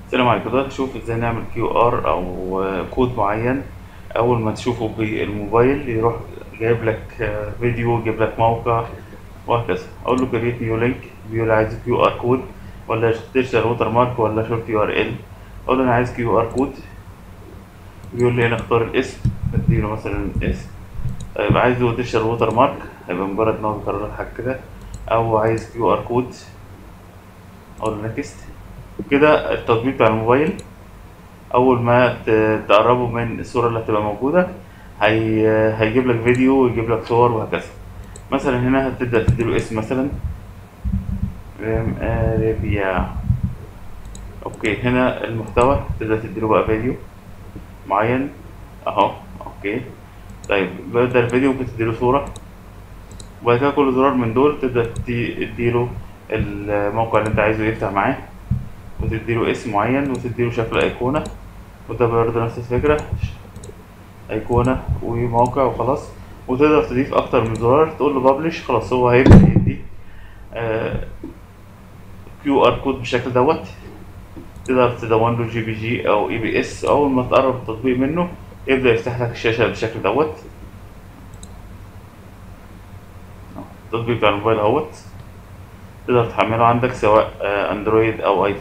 السلام عليكم. دلوقتي نشوف ازاي نعمل كيو ار او كود معين. اول ما تشوفه بالموبايل يروح جايب لك فيديو، يجيب لك موقع وهكذا. اقول له كريت نيو لينك، بيقول لي عايز كيو ار كود ولا ديجيتال ووتر مارك ولا شورت يو ار ال. اقول له انا عايز كيو ار كود. بيقول لي هنا اختار الاسم، اديله مثلا اسم. طيب عايزه ديجيتال ووتر مارك، هيبقى مجرد ان هو بيكرر لك حاجه كده. او عايز كيو ار كود، اقول له نكست. كده التطبيق بتاع الموبايل اول ما تقربه من الصوره اللي هتبقى موجوده هيجيب لك فيديو ويجيب لك صور وهكذا. مثلا هنا هتبدا تديله اسم، مثلا اريبيا. اوكي، هنا المحتوى تبدا تديله بقى فيديو معين اهو. اوكي، طيب بدل الفيديو ممكن تديله صوره، وبعد كده كل زرار من دول تبدا تديله الموقع اللي انت عايزه يفتح معاه، وتديله اسم معين وتديله شكل ايقونه. وده برضه نفس الفكره، ايقونه وموقع وخلاص. وتقدر تضيف اكتر من زرار، تقول له ببلش، خلاص هو هيبدا يدي كيو ار كود بالشكل دوت. تقدر تدون له جي بي جي او اي بي اس. اول ما تقرب التطبيق منه يبدا يفتح لك الشاشه بالشكل دوت. التطبيق بتاع الموبايل اهوت، تقدر تحمله عندك سواء اندرويد او ايفون.